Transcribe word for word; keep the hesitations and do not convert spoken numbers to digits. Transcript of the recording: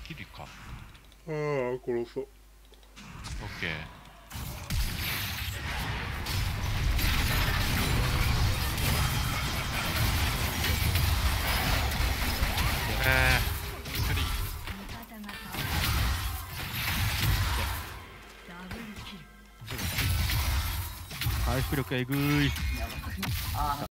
キリか。 ああ、殺そう。 オッケー。えー、スリー。 回復力えぐい。 ああ